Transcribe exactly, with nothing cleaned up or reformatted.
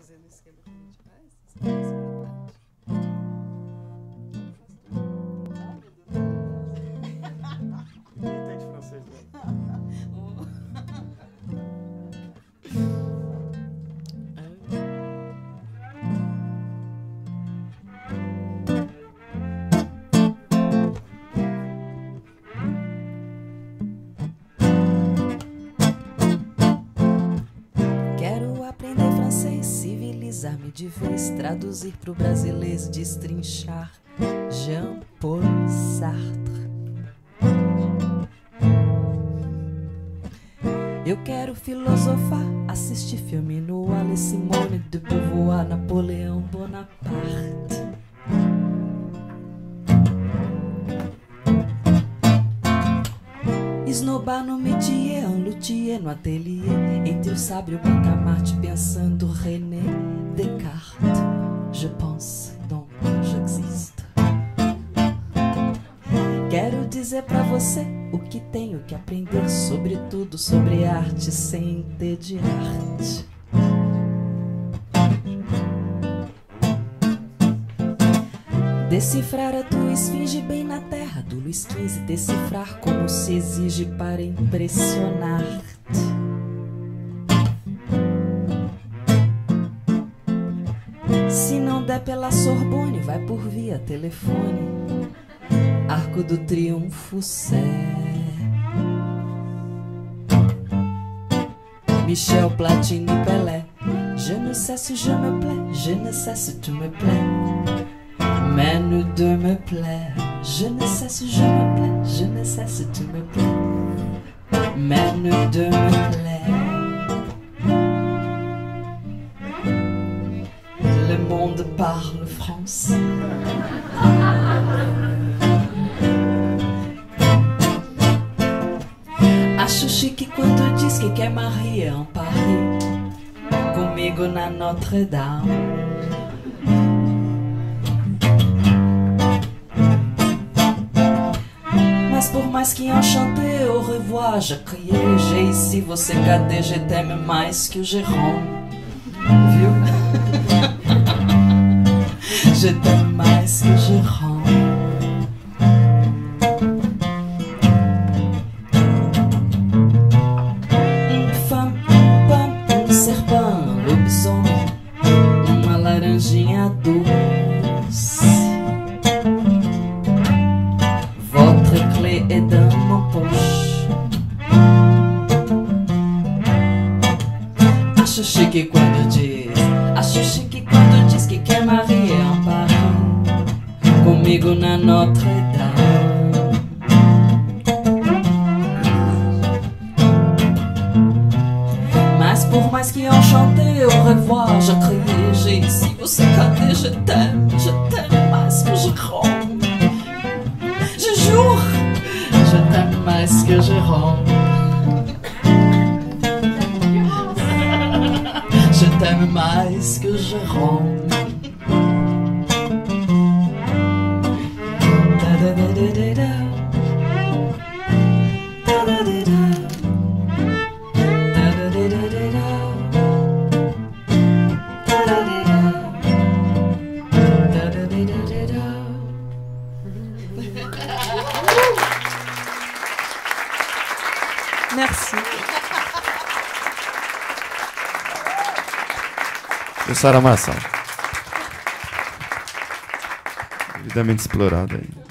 fazendo o esquema que a gente faz? Essa é a segunda parte. Ninguém entende francês, né? Quero aprender francês, civilizar-me de vez, traduzir pro brasileiro, destrinchar Jean-Paul Sartre. Eu quero filosofar, assistir filme no Alice, Simone de Beauvoir, Napoleão Bonaparte. Esnobar no métier, un luthier no atelier, entre o sabre e o bacamarte, pensando René Descartes. Je pense, donc j'existe. Quero dizer pra você o que tenho que aprender, sobretudo sobre arte, sem entediar-te. Decifrar a tua esfinge bem na terra do Luís quinze, decifrar como se exige para impressionar-te. Se não der pela Sorbonne, vai por via telefone, Arco do Triunfo, Sé. Michel Platini, Pelé. Je ne sais si je me plais, je ne sais si tu me plais, mais nous deux me plaire. Je ne sais si je me plais, je ne sais si tu me plais, mais nous deux me plaire. Le monde parle français. Acho chique quando diz que quer marier em Paris, comigo na Notre-Dame. Mas por mais que enchanté, au revoir, já criei, j'ai ici, você cadê, je t'aime mais que o Jérôme. Viu? Je t'aime mais que o Jérôme. Une femme, une pomme, um serpent, um lobisomem, uma laranjinha doce. Votre clé est dans mon poche. Acho chique quando diz, acho chique quando diz que quer marier em Paris, comigo na Notre-Dame. Mas por mais que enchanté, au revoir, já criei, j'ai ici, você cadê, je t'aime, je t'aime mais que Jérôme. Je jure, je t'aime mais que Jérôme. Je t'aime mais que Jérôme. Da-da-da-da-da-da. Da-da-da-da. Da-da-da-da-da-da. Da-da-da-da. Da-da-da-da-da-da. Merci. E Sara Massa. Devidamente explorada aí.